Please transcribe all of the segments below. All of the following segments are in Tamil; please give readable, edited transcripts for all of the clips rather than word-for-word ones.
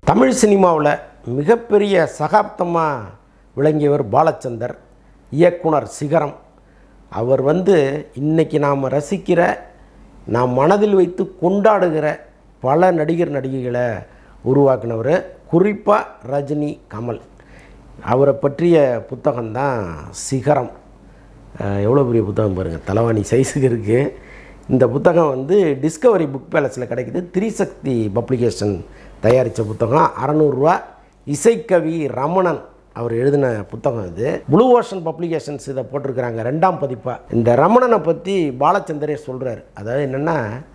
தமிழ் சினிமாவில் மிகப்பெரிய சகாப்தமாக விளங்கியவர் பாலச்சந்தர், இயக்குனர் சிகரம். அவர் இன்றைக்கி நாம் ரசிக்கிற, நாம் மனதில் வைத்து கொண்டாடுகிற பல நடிகர் நடிகைகளை உருவாக்கினவர். குறிப்பாக ரஜினி, கமல். அவரை பற்றிய புத்தகம்தான் சிகரம். எவ்வளோ பெரிய புத்தகம் பாருங்கள், தலவாணி சைஸுக்கு இருக்குது. இந்த புத்தகம் டிஸ்கவரி புக் பேலஸில் கிடைக்குது. திரிசக்தி பப்ளிகேஷன் தயாரித்த புத்தகம். 600 ரூபா. இசைக்கவி ரமணன் அவர் எழுதின புத்தகம் இது. ப்ளூ ஓஷன் பப்ளிகேஷன்ஸ் இதை போட்டிருக்கிறாங்க 2ஆம் பதிப்பாக. இந்த ரமணனை பற்றி பாலச்சந்தரே சொல்கிறார். அதாவது என்னென்னா,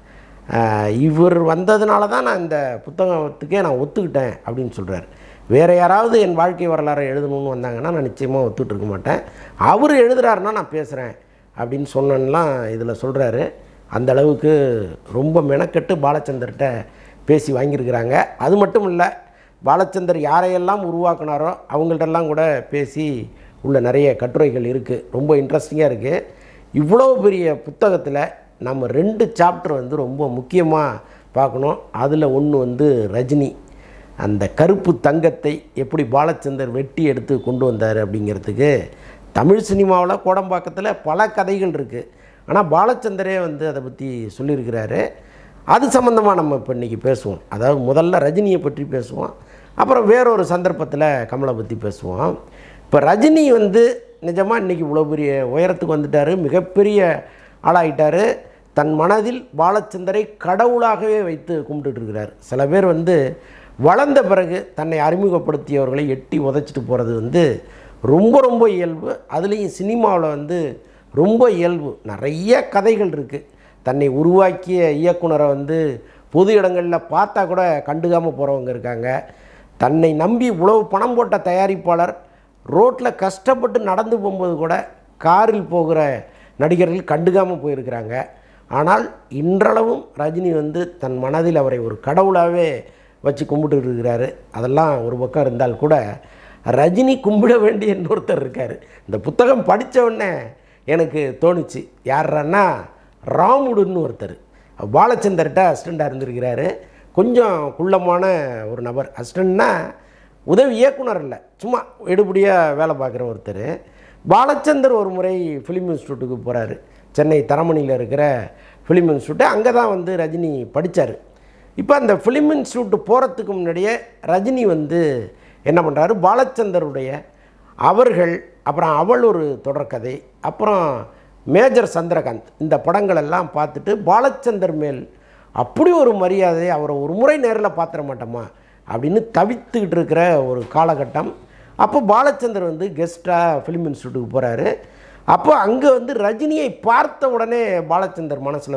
இவர் வந்ததுனால தான் நான் இந்த புத்தகத்துக்கே நான் ஒத்துக்கிட்டேன் அப்படின்னு சொல்கிறார். வேறு யாராவது என் வாழ்க்கை வரலாறை எழுதணும்னு வந்தாங்கன்னா நான் நிச்சயமாக ஒத்துக்கிட்டு இருக்க மாட்டேன். அவர் எழுதுகிறாருன்னா நான் பேசுகிறேன் அப்படின்னு சொன்னேன்லாம் இதில் சொல்கிறாரு. அந்த அளவுக்கு ரொம்ப மெனக்கெட்டு பாலச்சந்தர்கிட்ட பேசி வாங்கியிருக்கிறாங்க. அது மட்டும் இல்லை, பாலச்சந்தர் யாரையெல்லாம் உருவாக்குனாரோ அவங்கள்ட்டெல்லாம் கூட பேசி உள்ள நிறைய கட்டுரைகள் இருக்குது. ரொம்ப இன்ட்ரெஸ்டிங்காக இருக்குது. இவ்வளோ பெரிய புத்தகத்தில் நம்ம 2 சாப்டர் ரொம்ப முக்கியமாக பார்க்கணும். அதில் ஒன்று ரஜினி, அந்த கருப்பு தங்கத்தை எப்படி பாலச்சந்தர் வெட்டி எடுத்து கொண்டு வந்தார் அப்படிங்கிறதுக்கு தமிழ் சினிமாவில் கோடம்பாக்கத்தில் பல கதைகள் இருக்குது. ஆனால் பாலச்சந்தரே அதை பற்றி சொல்லியிருக்கிறாரு. அது சம்மந்தமாக நம்ம இப்போ இன்றைக்கி பேசுவோம். அதாவது முதல்ல ரஜினியை பற்றி பேசுவோம், அப்புறம் வேறொரு சந்தர்ப்பத்தில் கமலை பற்றி பேசுவோம். இப்போ ரஜினி நிஜமாக இன்றைக்கி இவ்வளோ பெரிய உயரத்துக்கு வந்துட்டார், மிகப்பெரிய ஆளாகிட்டார். தன் மனதில் பாலச்சந்தரை கடவுளாகவே வைத்து கும்பிட்டுருக்கிறார். சில பேர் வளர்ந்த பிறகு தன்னை அறிமுகப்படுத்தியவர்களை எட்டி உதைச்சிட்டு போகிறது ரொம்ப ரொம்ப இயல்பு. அதுலேயும் சினிமாவில் ரொம்ப இயல்பு. நிறைய கதைகள் இருக்குது. தன்னை உருவாக்கிய இயக்குனரை பொது இடங்களில் பார்த்தா கூட கண்டுக்காமல் போகிறவங்க இருக்காங்க. தன்னை நம்பி உழவு பணம் போட்ட தயாரிப்பாளர் ரோட்டில் கஷ்டப்பட்டு நடந்து போகும்போது கூட காரில் போகிற நடிகர்கள் கண்டுக்காமல் போயிருக்கிறாங்க. ஆனால் இன்றளவும் ரஜினி தன் மனதில் அவரை ஒரு கடவுளாகவே வச்சு கும்பிட்டு இருக்கிறாரு. அதெல்லாம் ஒரு பக்கம் இருந்தால் கூட ரஜினி கும்பிட வேண்டிய இன்னொருத்தர் இருக்கார். இந்த புத்தகம் படித்த உடனே எனக்கு தோணுச்சு. யாருன்னா ராமுடுன்னு ஒருத்தர். பாலச்சந்தர்கிட்ட அசிஸ்டண்ட்டாக இருந்திருக்கிறாரு. கொஞ்சம் குள்ளமான ஒரு நபர். அசிஸ்டண்ட்னா உதவி இயக்குனர் இல்லை, சும்மா எடுபடியாக வேலை பார்க்குற ஒருத்தர். பாலச்சந்தர் ஒரு முறை ஃபிலிம் இன்ஸ்டியூட்டுக்கு போகிறாரு. சென்னை தரமணியில் இருக்கிற ஃபிலிம் இன்ஸ்டியூட்டு. அங்கே தான் ரஜினி படித்தார். இப்போ அந்த ஃபிலிம் இன்ஸ்டியூட்டு போகிறதுக்கு முன்னாடியே ரஜினி என்ன பண்ணுறாரு, பாலச்சந்தருடைய அவர்கள், அப்புறம் அவள் ஒரு தொடர்கதை, அப்புறம் மேஜர் சந்திரகாந்த், இந்த படங்களெல்லாம் பார்த்துட்டு பாலச்சந்தர் மேல் அப்படி ஒரு மரியாதை, அவரை ஒரு முறை நேரில் பார்த்துட மாட்டோமா அப்படின்னு தவித்துக்கிட்டு இருக்கிற ஒரு காலகட்டம். அப்போ பாலச்சந்தர் கெஸ்ட்டாக ஃபிலிம் இன்ஸ்டியூட்டுக்கு போகிறாரு. அப்போ அங்கே ரஜினியை பார்த்த உடனே பாலச்சந்தர் மனசில்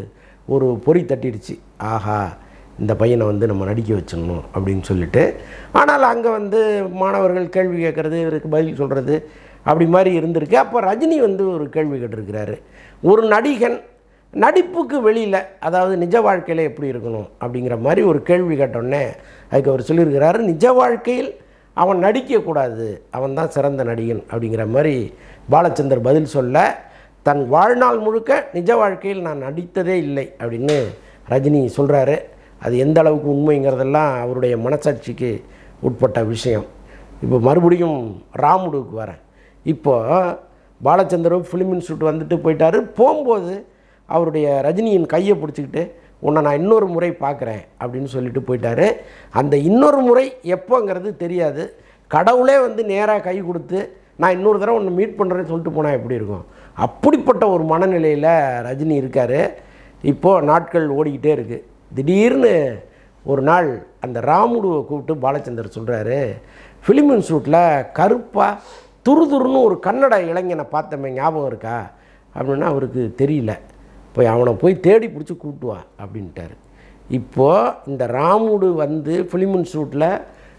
ஒரு பொறி தட்டிடுச்சு. ஆஹா, இந்த பையனை நம்ம நடிக்க வச்சிடணும் அப்படின்னு சொல்லிட்டு. ஆனால் அங்கே மாணவர்கள் கேள்வி கேட்குறது, இவருக்கு பதில் சொல்கிறது அப்படி மாதிரி இருந்திருக்கு. அப்போ ரஜினி ஒரு கேள்வி கேட்டிருக்கிறாரு. ஒரு நடிகன் நடிப்புக்கு வெளியில், அதாவது நிஜ வாழ்க்கையில் எப்படி இருக்கணும் அப்படிங்கிற மாதிரி ஒரு கேள்வி கேட்டோடனே அதுக்கு அவர் சொல்லியிருக்கிறாரு, நிஜ வாழ்க்கையில் அவன் நடிக்கக்கூடாது, அவன் தான் சிறந்த நடிகன் அப்படிங்கிற மாதிரி பாலச்சந்தர் பதில் சொல்ல, தன் வாழ்நாள் முழுக்க நிஜ வாழ்க்கையில் நான் நடித்ததே இல்லை அப்படின்னு ரஜினி சொல்கிறாரு. அது எந்த அளவுக்கு உண்மைங்கிறதெல்லாம் அவருடைய மனசாட்சிக்கு உட்பட்ட விஷயம். இப்போ மறுபடியும் ராமுடுவுக்கு வரேன். இப்போது பாலச்சந்தரும் ஃபிலிம் இன்ஸ்டியூட் போயிட்டார். போகும்போது அவருடைய ரஜினியின் கையை பிடிச்சிக்கிட்டு, உன்னை நான் இன்னொரு முறை பார்க்குறேன் அப்படின்னு சொல்லிட்டு போயிட்டார். அந்த இன்னொரு முறை எப்போங்கிறது தெரியாது. கடவுளே நேராக கை கொடுத்து நான் இன்னொரு தடவை உன்னை மீட் பண்ணுறேன்னு சொல்லிட்டு போனால் எப்படி இருக்கும்? அப்படிப்பட்ட ஒரு மனநிலையில் ரஜினி இருக்கார். இப்போது நாட்கள் ஓடிக்கிட்டே இருக்குது. திடீர்னு ஒரு நாள் அந்த ராமுடுவை கூப்பிட்டு பாலச்சந்தர் சொல்கிறாரு, ஃபிலிம் இன்ஸ்டியூட்டில் கருப்பாக துருதுருன்னு ஒரு கன்னட இளைஞனை பார்த்தமே, ஞாபகம் இருக்கா அப்படின்னா அவருக்கு தெரியல. அவனை போய் தேடி பிடிச்சி கூப்பிட்டு வா அப்படின்ட்டார். இப்போது இந்த ராமுடு ஃபிலிம் இன்ஸ்டியூட்டில்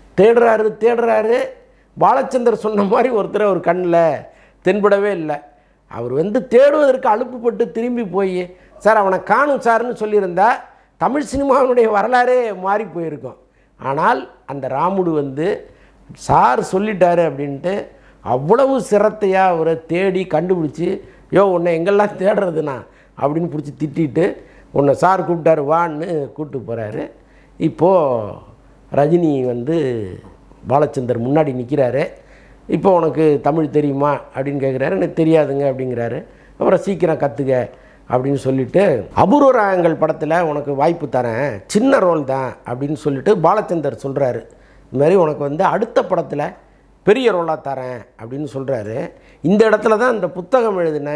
தேடுறாரு. பாலச்சந்தர் சொன்ன மாதிரி ஒருத்தரை ஒரு கண்ணில் தென்படவே இல்லை. அவர் தேடுவதற்கு அலுப்புப்பட்டு திரும்பி போய், சார் அவனை காணும் சார்னு சொல்லியிருந்தா தமிழ் சினிமாவினுடைய வரலாறே மாறி போயிருக்கும். ஆனால் அந்த ராமுடு சார் சொல்லிட்டாரு அப்படின்ட்டு அவ்வளவு சிரத்தையாக அவரை தேடி கண்டுபிடிச்சி, யோ உன்னை எங்கெல்லாம் தேடுறதுண்ணா அப்படின்னு பிடிச்சி திட்டிட்டு, உன்னை சார் கூப்பிட்டாரு வான்னு கூப்பிட்டு போகிறாரு. இப்போது ரஜினி வந்து பாலச்சந்தர் முன்னாடி நிற்கிறாரு. இப்போ உனக்கு தமிழ் தெரியுமா அப்படின்னு கேட்குறாரு. எனக்கு தெரியாதுங்க அப்படிங்கிறாரு. அப்புறம் சீக்கிரம் கற்றுக்க அப்படின்னு சொல்லிவிட்டு அபூர்வ ராகங்கள் படத்தில் உனக்கு வாய்ப்பு தரேன், சின்ன ரோல் தான் அப்படின்னு சொல்லிட்டு பாலச்சந்தர் சொல்கிறாரு. இது மாதிரி உனக்கு வந்து அடுத்த படத்தில் பெரிய ரோலாக தரேன் அப்படின்னு சொல்கிறாரு. இந்த இடத்துல தான் இந்த புத்தகம் எழுதின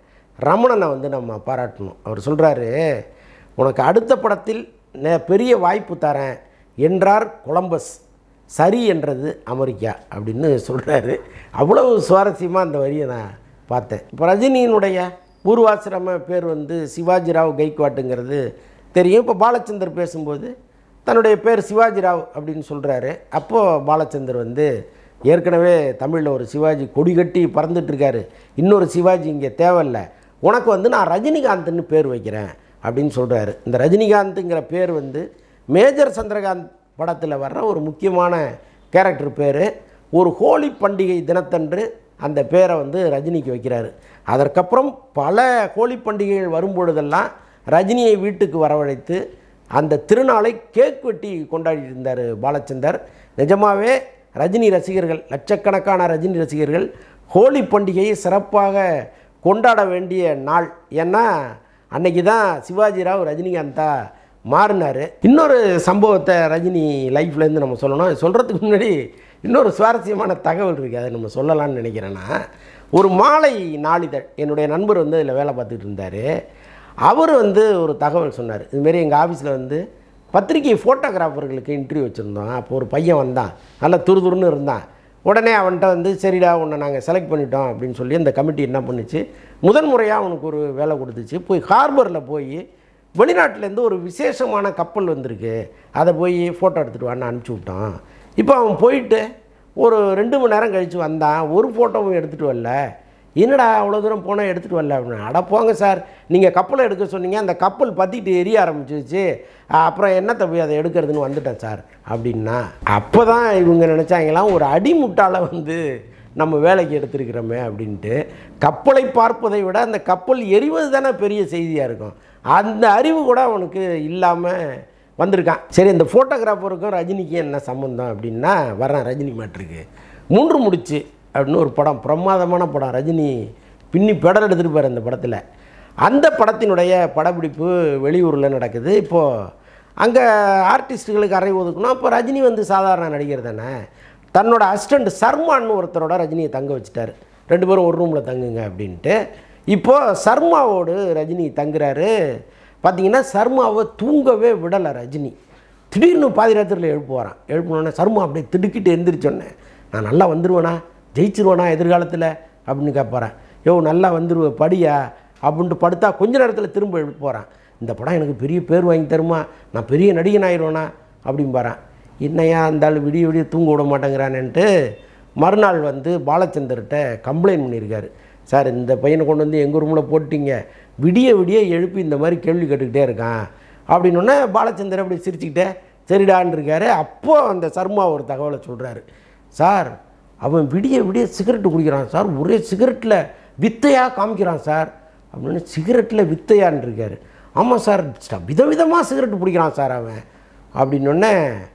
ரமணனை வந்து நம்ம பாராட்டணும். அவர் சொல்கிறாரு, உனக்கு அடுத்த படத்தில் பெரிய வாய்ப்பு தரேன் என்றார் கொலம்பஸ், சரி என்றது அமெரிக்கா அப்படின்னு சொல்கிறாரு. அவ்வளவு சுவாரஸ்யமாக அந்த வரியை நான் பார்த்தேன். இப்போ ரஜினியினுடைய பூர்வாசிரம பேர் வந்து சிவாஜிராவ் கைக்வாட்டுங்கிறது தெரியும். இப்போ பாலச்சந்தர் பேசும்போது தன்னுடைய பேர் சிவாஜிராவ் அப்படின்னு சொல்கிறாரு. அப்போது பாலச்சந்தர் வந்து ஏற்கனவே தமிழில் ஒரு சிவாஜி கொடி கட்டி பறந்துட்டுருக்காரு, இன்னொரு சிவாஜி இங்கே தேவையில்லை, உனக்கு வந்து நான் ரஜினிகாந்த்னு பேர் வைக்கிறேன் அப்படின்னு சொல்கிறாரு. இந்த ரஜினிகாந்துங்கிற பேர் வந்து மேஜர் சந்திரகாந்த் படத்தில் வர்ற ஒரு முக்கியமான கேரக்டர் பேர். ஒரு ஹோலி பண்டிகை தினத்தன்று அந்த பேரை வந்து ரஜினிக்கு வைக்கிறாரு. அதற்கப்புறம் பல ஹோலி பண்டிகைகள் வரும்பொழுதெல்லாம் ரஜினியை வீட்டுக்கு வரவழைத்து அந்த திருநாளை கேக் வெட்டி கொண்டாடிட்டு இருந்தார் பாலச்சந்தர். நிஜமாகவே ரஜினி ரசிகர்கள், லட்சக்கணக்கான ரஜினி ரசிகர்கள் ஹோலி பண்டிகையை சிறப்பாக கொண்டாட வேண்டிய நாள். ஏன்னா அன்னைக்கு தான் சிவாஜிராவ் ரஜினிகாந்தா மாறினார். இன்னொரு சம்பவத்தை ரஜினி லைஃப்லேருந்து நம்ம சொல்லணும். சொல்கிறதுக்கு முன்னாடி இன்னொரு சுவாரஸ்யமான தகவல் இருக்குது, அதை நம்ம சொல்லலாம்னு நினைக்கிறேன்னா, ஒரு மாலை நாளிதழ் என்னுடைய நண்பர் வந்து அதில் வேலை பார்த்துட்டு இருந்தார். அவர் வந்து ஒரு தகவல் சொன்னார். இதுமாரி எங்கள் ஆஃபீஸில் வந்து பத்திரிகை ஃபோட்டோகிராஃபர்களுக்கு இன்டர்வியூ வச்சுருந்தோம். அப்போ ஒரு பையன் வந்தான், நல்லா துருதுருன்னு இருந்தான். உடனே அவன்கிட்ட வந்து சரிடா உன்னை நாங்கள் செலக்ட் பண்ணிட்டோம் அப்படின்னு சொல்லி அந்த கமிட்டி என்ன பண்ணிச்சு, முதன் முறையாக அவனுக்கு ஒரு வேலை கொடுத்துச்சு. போய் ஹார்பரில் போய் வெளிநாட்டிலேருந்து ஒரு விசேஷமான கப்பல் வந்திருக்கு, அதை போய் ஃபோட்டோ எடுத்துகிட்டு வான்னு அனுப்பிச்சி விட்டான். இப்போ அவன் போயிட்டு ஒரு 2 மணி நேரம் கழித்து வந்தான், ஒரு ஃபோட்டோவும் எடுத்துகிட்டு வரல. என்னடா அவ்வளோ தூரம் போனால் எடுத்துகிட்டு வரல அப்படின்னு. அட போங்க சார், நீங்கள் கப்பலை எடுக்க சொன்னீங்க, அந்த கப்பல் பற்றிட்டு எரிய ஆரம்பிச்சிச்சு, அப்புறம் என்னத்தை போய் அதை எடுக்கிறதுன்னு வந்துட்டேன் சார் அப்படின்னா. அப்போ தான் இவங்க நினச்சாங்களாம் ஒரு அடிமுட்டால் வந்து நம்ம வேலைக்கு எடுத்துருக்கிறோமே அப்படின்ட்டு. கப்பலை பார்ப்பதை விட அந்த கப்பல் எரிவது தானே பெரிய செய்தியாக இருக்கும். அந்த அறிவு கூட அவனுக்கு இல்லாமல் வந்திருக்கான். சரி, இந்த ஃபோட்டோகிராஃபருக்கும் ரஜினிக்கும் என்ன சம்மந்தம் அப்படின்னா, வரேன் ரஜினி மேட்ருக்கு. 3 முடிச்சு அப்படின்னு ஒரு படம், பிரமாதமான படம். ரஜினி பின்னி பெடல் எடுத்துகிட்டு அந்த படத்தில். அந்த படத்தினுடைய படப்பிடிப்பு வெளியூரில் நடக்குது. இப்போது அங்கே ஆர்டிஸ்ட்டுகளுக்கு அறை ஒதுக்கணும். அப்போ ரஜினி வந்து சாதாரண நடிகர் தானே, தன்னோட அசிஸ்டண்ட் சர்மான்னு ஒருத்தரோட ரஜினியை தங்க வச்சுட்டார். 2 பேரும் ஒரு ரூமில் தங்குங்க அப்படின்ட்டு. இப்போது சர்மாவோடு ரஜினி தங்குறாரு. பார்த்திங்கன்னா சர்மாவை தூங்கவே விடலை ரஜினி. திடீர்னு பாதி ராத்திரியில் எழுப்புவாரான். எழுப்பினோடனே சர்மா அப்படியே திடுக்கிட்டு எழுந்திரிச்சோன்னே, நான் நல்லா வந்துடுவேனா, ஜெயிச்சிருவேனா எதிர்காலத்தில் அப்படின்னு கேட்பாரேன். யோ நல்லா வந்துடுவேன் படியா அப்படின்ட்டு படுத்தா கொஞ்ச நேரத்தில் திரும்ப எழுப்புவாரான். இந்த படம் எனக்கு பெரிய பேர் வாங்கி தருமா, நான் பெரிய நடிகன் ஆயிடுவேனா அப்படிம்பாரான். என்னையா இருந்தாலும் விடிய விடிய தூங்க விட மாட்டேங்கிறானேன்ட்டு மறுநாள் வந்து பாலச்சந்தர்கிட்ட கம்ப்ளைண்ட் பண்ணியிருக்காரு. சார், இந்த பையனை கொண்டு வந்து எங்கள் ரூமில் போட்டிங்க, விடிய விடிய எழுப்பி இந்த மாதிரி கேள்வி கேட்டுக்கிட்டே இருக்கான் அப்படின்னோடனே பாலச்சந்தர் அப்படி சிரிச்சுக்கிட்டே சரிடான்னு இருக்காரு. அப்போது அந்த சர்மா ஒரு தகவலை சொல்கிறாரு. சார், அவன் விடிய விடிய சிகரெட்டு குடிக்கிறான் சார், ஒரே சிகரெட்டில் வித்தையாக காமிக்கிறான் சார் அப்படின்னு. சிகரெட்டில் வித்தையான்னு இருக்கார். ஆமாம் சார், விதவிதமாக சிகரெட்டு பிடிக்கிறான் சார் அவன் அப்படின்னொடனே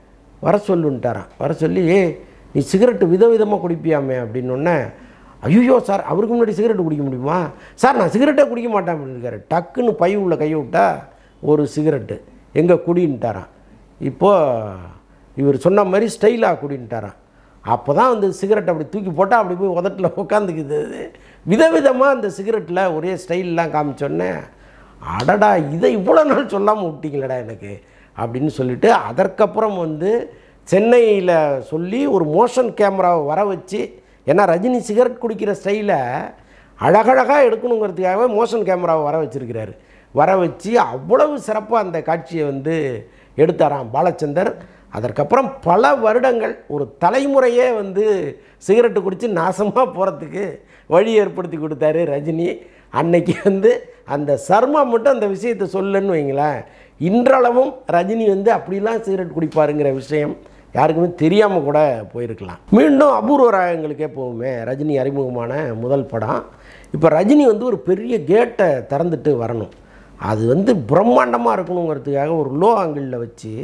வர சொல்லுன்ட்டாரான். வர சொல்லி, நீ சிகரெட்டு விதவிதமாக குடிப்பியாமே அப்படின்னொடனே, ஐயோ சார், அவருக்கு முன்னாடி சிகரெட்டு குடிக்க முடியுமா சார், நான் சிகரெட்டே குடிக்க மாட்டேன் அப்படின்னு இருக்காரு. டக்குன்னு பை உள்ள கையை விட்டா ஒரு சிகரெட்டு, எங்கே குடின்ட்டாரான். இப்போது இவர் சொன்ன மாதிரி ஸ்டைலாக குடின்ட்டாரான். அப்போ தான் வந்து சிகரெட்டை அப்படி தூக்கி போட்டால் அப்படி போய் உதட்டில் உட்காந்துக்குது. விதவிதமாக அந்த சிகரெட்டில் ஒரே ஸ்டைல்லாம் காமிச்சோன்னே, அடடா இதை இவ்வளோ நாள் சொல்லாமல் விட்டீங்களடா எனக்கு அப்படின்னு சொல்லிவிட்டு, அதற்கப்புறம் வந்து சென்னையில் சொல்லி ஒரு மோஷன் கேமராவை வர வச்சு, ஏன்னா ரஜினி சிகரெட் குடிக்கிற ஸ்டைலை அழகழகாக எடுக்கணுங்கிறதுக்காகவே மோஷன் கேமராவை வர வச்சுருக்கிறாரு. வர வச்சு அவ்வளவு சிறப்பாக அந்த காட்சியை வந்து எடுத்தாராம் பாலச்சந்தர். அதற்கப்புறம் பல வருடங்கள் ஒரு தலைமுறையே வந்து சிகரெட்டு குடித்து நாசமாக போகிறதுக்கு வழி ஏற்படுத்தி கொடுத்தாரு ரஜினி. அன்னைக்கு வந்து அந்த சர்மா மட்டும் அந்த விஷயத்தை சொல்லுன்னு வைங்களேன், இன்றளவும் ரஜினி வந்து அப்படிலாம் சிகரெட் குடிப்பாருங்கிற விஷயம் யாருக்குமே தெரியாமல் கூட போயிருக்கலாம். மீண்டும் அபூர்வ ராகங்களுக்கே போகுமே, ரஜினி அறிமுகமான முதல் படம். இப்போ ரஜினி வந்து ஒரு பெரிய கேட்டை திறந்துட்டு வரணும், அது வந்து பிரம்மாண்டமாக இருக்கணுங்கிறதுக்காக ஒரு லோ ஆங்கிளில் வச்சு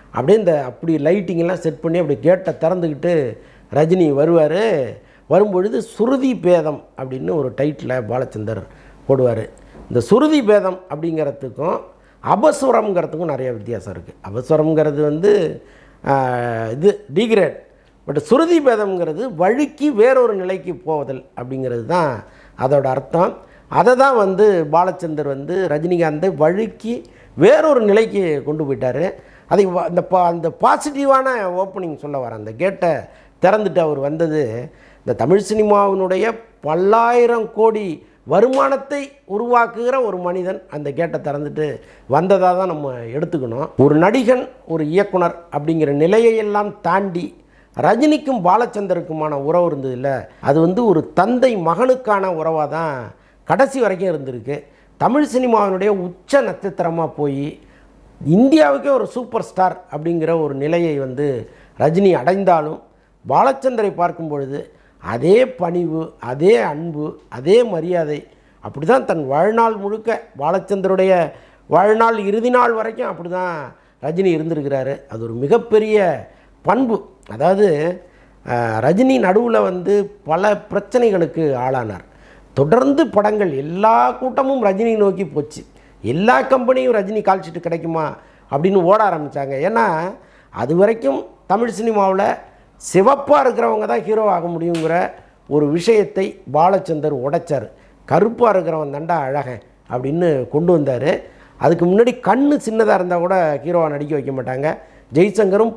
அப்படியே இந்த அப்படி லைட்டிங்கெல்லாம் செட் பண்ணி அப்படி கேட்டை திறந்துக்கிட்டு ரஜினி வருவார். வரும்பொழுது சுருதி பேதம் அப்படின்னு ஒரு டைட்டில் பாலச்சந்தர் போடுவார். இந்த சுருதி பேதம் அப்படிங்கிறதுக்கும் அபஸ்வரம்ங்கிறதுக்கும் நிறைய வித்தியாசம் இருக்குது. அபஸ்வரம்ங்கிறது வந்து இது டிகிரேட், பட் சுருதி பேதம்ங்கிறது வழுக்கி வேறொரு நிலைக்கு போவதல் அப்படிங்கிறது தான் அதோட அர்த்தம். அதை தான் வந்து பாலச்சந்தர் வந்து ரஜினிகாந்தை வழுக்கி வேறொரு நிலைக்கு கொண்டு போயிட்டார். அதை அந்த பாசிட்டிவான ஓப்பனிங் சொல்ல வர அந்த கேட்டை திறந்துட்டு அவர் வந்தது இந்த தமிழ் சினிமாவினுடைய பல்லாயிரம் கோடி வருமானத்தை உருவாக்குகிற ஒரு மனிதன் அந்த கேட்டை திறந்துட்டு வந்ததாக தான் நம்ம எடுத்துக்கணும். ஒரு நடிகன், ஒரு இயக்குனர் அப்படிங்கிற நிலையெல்லாம் தாண்டி ரஜினிக்கும் பாலச்சந்தருக்குமான உறவு இருந்தது இல்லை, அது வந்து ஒரு தந்தை மகனுக்கான உறவாக தான் கடைசி வரைக்கும் இருந்திருக்கு. தமிழ் சினிமாவினுடைய உச்ச நட்சத்திரமாக போய் இந்தியாவுக்கே ஒரு சூப்பர் ஸ்டார் அப்படிங்கிற ஒரு நிலையை வந்து ரஜினி அடைந்தாலும் பாலச்சந்தரை பார்க்கும் பொழுது அதே பணிவு, அதே அன்பு, அதே மரியாதை அப்படி தான் தன் வாழ்நாள் முழுக்க, பாலச்சந்தருடைய வாழ்நாள் இறுதி நாள் வரைக்கும் அப்படி தான் ரஜினி இருந்திருக்கிறாரு. அது ஒரு மிகப்பெரிய பண்பு. அதாவது ரஜினி நடுவில் வந்து பல பிரச்சனைகளுக்கு ஆளானார். தொடர்ந்து படங்கள் எல்லா கூட்டமும் ரஜினி நோக்கி போச்சு. எல்லா கம்பெனியும் ரஜினி கால்ஷீட்டு கிடைக்குமா அப்படின்னு ஓட ஆரம்பித்தாங்க. ஏன்னா அது வரைக்கும் தமிழ் சினிமாவில் சிவப்பாக இருக்கிறவங்க தான் ஹீரோ ஆக முடியுங்கிற ஒரு விஷயத்தை பாலச்சந்தர் உடைச்சார். கருப்பாக இருக்கிறவன் தண்டா அழகன் அப்படின்னு கொண்டு வந்தார். அதுக்கு முன்னாடி கண்ணு சின்னதாக இருந்தால் கூட ஹீரோவாக நடிக்க வைக்க மாட்டாங்க. ஜெய்சங்கரும்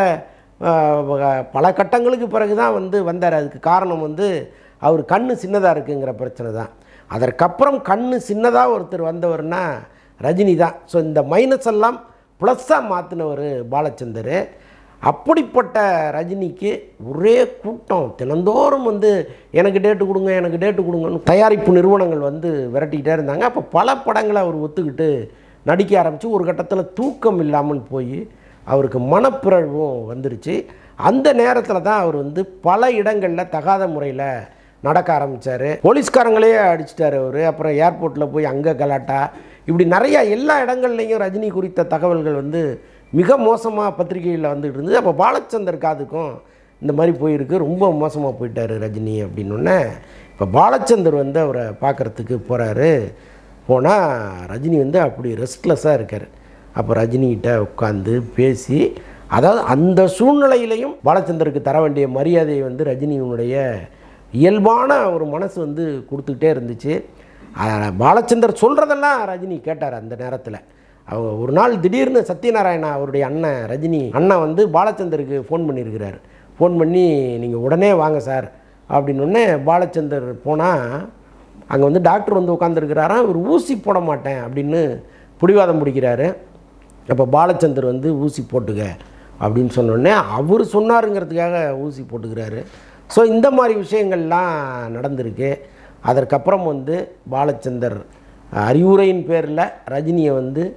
பல கட்டங்களுக்கு பிறகு தான் வந்தார். அதுக்கு காரணம் அவர் கண்ணு சின்னதாக இருக்குங்கிற பிரச்சனை தான். அதற்கப்புறம் கண்ணு சின்னதாக ஒருத்தர் வந்தவர்னா ரஜினி தான். ஸோ இந்த மைனஸ் எல்லாம் ப்ளஸ்ஸாக மாற்றினவர் பாலச்சந்தர். அப்படிப்பட்ட ரஜினிக்கு ஒரே கூட்டம் தினந்தோறும் எனக்கு டேட்டு கொடுங்க, எனக்கு டேட்டு கொடுங்கன்னு தயாரிப்பு நிறுவனங்கள் விரட்டிக்கிட்டே இருந்தாங்க. அப்போ பல படங்களை அவர் ஒத்துக்கிட்டு நடிக்க ஆரம்பித்து ஒரு கட்டத்தில் தூக்கம் இல்லாமல் போய் அவருக்கு மனப்பிறழ்வும் வந்துருச்சு. அந்த நேரத்தில் தான் அவர் பல இடங்களில் தகாத முறையில் நடக்க ஆரம்பித்தார். போலீஸ்காரங்களே அடிச்சிட்டார் அவர். அப்புறம் ஏர்போர்ட்டில் போய் அங்கே கலாட்டா, இப்படி நிறையா எல்லா இடங்கள்லையும் ரஜினி குறித்த தகவல்கள் மிக மோசமாக பத்திரிகையில் வந்துட்டு இருந்தது. அப்போ பாலச்சந்தர் காதுக்கும் இந்த மாதிரி போயிருக்கு, ரொம்ப மோசமாக போயிட்டார் ரஜினி அப்படின்னோடனே இப்போ பாலச்சந்தர் அவரை பார்க்குறதுக்கு போகிறாரு. போனால் ரஜினி அப்படி ரெஸ்ட்லெஸ்ஸாக இருக்கார். அப்போ ரஜினிகிட்ட உட்காந்து பேசி, அதாவது அந்த சூழ்நிலையிலையும் பாலச்சந்தருக்கு தர வேண்டிய மரியாதையை ரஜினியினுடைய இயல்பான ஒரு மனசு கொடுத்துக்கிட்டே இருந்துச்சு. பாலச்சந்தர் சொல்கிறதெல்லாம் ரஜினி கேட்டார். அந்த நேரத்தில் அவங்க ஒரு நாள் திடீர்னு சத்யநாராயணா அவருடைய அண்ணன் ரஜினி அண்ணன் பாலச்சந்தருக்கு ஃபோன் பண்ணியிருக்கிறார். ஃபோன் பண்ணி நீங்கள் உடனே வாங்க சார் அப்படின்னொடனே பாலச்சந்தர் போனால் அங்கே டாக்டர் உட்காந்துருக்கிறாராம். இவர் ஊசி போட மாட்டேன் அப்படின்னு பிடிவாதம் பிடிக்கிறாரு. அப்போ பாலச்சந்தர் ஊசி போட்டுக்க அப்படின்னு சொன்னோடனே அவர் சொன்னாருங்கிறதுக்காக ஊசி போட்டுக்கிறாரு. ஸோ இந்த மாதிரி விஷயங்கள்லாம் நடந்திருக்கு. அதற்கப்புறம் பாலச்சந்தர் அறிவுரையின் பேரில் ரஜினியை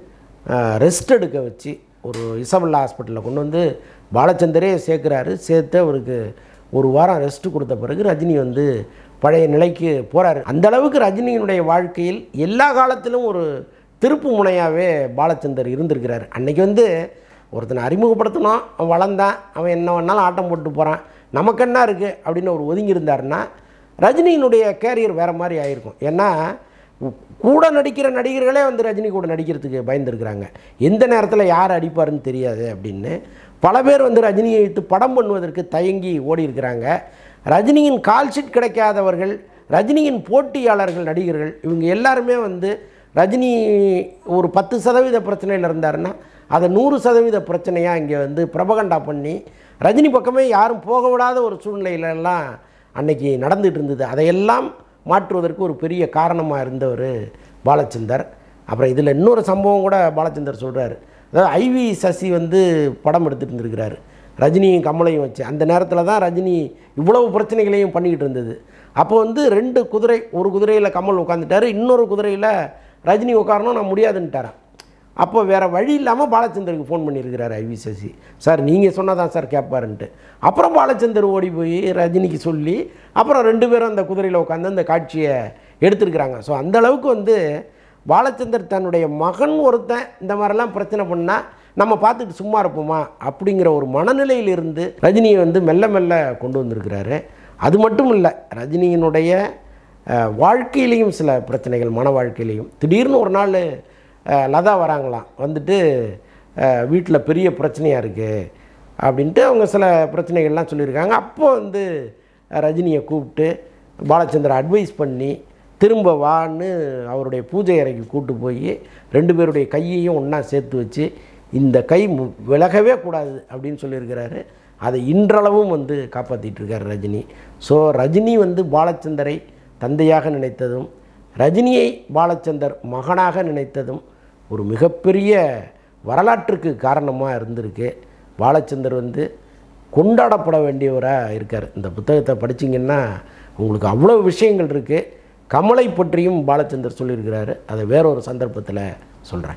ரெஸ்ட் எடுக்க வச்சு ஒரு இசபல்லா ஹாஸ்பிட்டலில் கொண்டு பாலச்சந்தரே சேர்க்குறாரு. சேர்த்து அவருக்கு ஒரு வாரம் ரெஸ்ட்டு கொடுத்த பிறகு ரஜினி பழைய நிலைக்கு போகிறாரு. அந்தளவுக்கு ரஜினியினுடைய வாழ்க்கையில் எல்லா காலத்திலும் ஒரு திருப்பு முனையாகவே பாலச்சந்தர் இருந்திருக்கிறார். அன்றைக்கி ஒருத்தனை அறிமுகப்படுத்தணும், அவன் வளர்ந்தான், அவன் என்ன வேணாலும் ஆட்டம் போட்டு போகிறான், நமக்கு என்ன இருக்குது அப்படின்னு அவர் ஒதுங்கி இருந்தாருன்னா ரஜினியினுடைய கேரியர் வேறு மாதிரி ஆகிருக்கும். ஏன்னா கூட நடிக்கிற நடிகர்களே ரஜினி கூட நடிக்கிறதுக்கு பயந்துருக்கிறாங்க. எந்த நேரத்தில் யார் அடிப்பாருன்னு தெரியாது அப்படின்னு பல பேர் ரஜினியை வைத்து படம் பண்ணுவதற்கு தயங்கி ஓடி இருக்கிறாங்க. ரஜினியின் கால்ஷீட் கிடைக்காதவர்கள், ரஜினியின் போட்டியாளர்கள் நடிகர்கள், இவங்க எல்லாருமே ரஜினி ஒரு 10% பிரச்சனையில் இருந்தாருன்னா அதை 100% பிரச்சனையாக இங்கே பிரபகண்டா பண்ணி ரஜினி பக்கமே யாரும் போக விடாத ஒரு சூழ்நிலையிலெல்லாம் அன்னைக்கு நடந்துகிட்டு இருந்தது. அதையெல்லாம் மாற்றுவதற்கு ஒரு பெரிய காரணமாக இருந்தவர் பாலச்சந்தர். அப்புறம் இதில் இன்னொரு சம்பவம் கூட பாலச்சந்தர் சொல்கிறார். அதாவது ஐவி சசி படம் எடுத்துகிட்டு இருந்திருக்கிறார் ரஜினியும் கமலையும் வச்சு. அந்த நேரத்தில் தான் ரஜினி இவ்வளவு பிரச்சனைகளையும் பண்ணிக்கிட்டு இருந்தது. அப்போ 2 குதிரை, ஒரு குதிரையில் கமல் உட்காந்துட்டார், இன்னொரு குதிரையில் ரஜினி உட்காரணும், நான் முடியாதுன்ட்டாரன். அப்போ வேறு வழி இல்லாமல் பாலச்சந்தருக்கு ஃபோன் பண்ணியிருக்கிறார் ஐவி சசி. சார் நீங்கள் சொன்னால் தான் சார் கேட்பாருன்ட்டு. அப்புறம் பாலச்சந்தர் ஓடி போய் ரஜினிக்கு சொல்லி அப்புறம் 2 பேரும் அந்த குதிரையில் உட்காந்து அந்த காட்சியை எடுத்துருக்குறாங்க. ஸோ அந்தளவுக்கு பாலச்சந்தர் தன்னுடைய மகன் ஒருத்தன் இந்த மாதிரிலாம் பிரச்சனை பண்ணால் நம்ம பார்த்துட்டு சும்மா இருப்போமா அப்படிங்கிற ஒரு மனநிலையிலிருந்து ரஜினியை வந்து மெல்ல மெல்ல கொண்டு வந்திருக்கிறாரு. அது மட்டும் இல்லை, ரஜினியினுடைய வாழ்க்கையிலையும் சில பிரச்சனைகள், மன வாழ்க்கையிலையும் திடீர்னு ஒரு நாள் லதா வராங்களாம், வந்துட்டு வீட்டில் பெரிய பிரச்சனையாக இருக்குது அப்படின்ட்டு அவங்க சில பிரச்சனைகள்லாம் சொல்லியிருக்காங்க. அப்போ வந்து ரஜினியை கூப்பிட்டு பாலச்சந்தர் அட்வைஸ் பண்ணி திரும்ப வான்னு அவருடைய பூஜை அறைக்கு கூப்பிட்டு போய் 2 பேருடைய கையையும் ஒன்றா சேர்த்து வச்சு இந்த கை விலகவே கூடாது அப்படின்னு சொல்லியிருக்கிறாரு. அதை இன்றளவும் வந்து காப்பாற்றிட்டு இருக்கார் ரஜினி. ஸோ ரஜினி வந்து பாலச்சந்தரை தந்தையாக நினைத்ததும், ரஜினியை பாலச்சந்தர் மகனாக நினைத்ததும் ஒரு மிகப்பெரிய வரலாற்றுக்கு காரணமாக இருந்திருக்கு. பாலச்சந்தர் வந்து கொண்டாடப்பட வேண்டியவராக இருக்கார். இந்த புத்தகத்தை படிச்சிங்கன்னா உங்களுக்கு அவ்வளோ விஷயங்கள் இருக்குது. கமலை பற்றியும் பாலச்சந்தர் சொல்லியிருக்கிறாரு. அதை வேறொரு சந்தர்ப்பத்தில் சொல்கிறேன்.